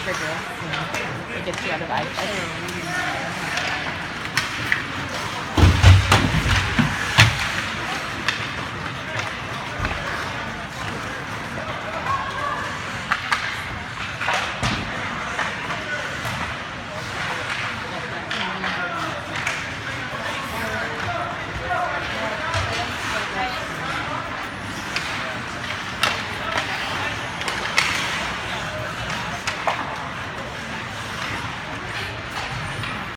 rigorous and it gets you out of eye.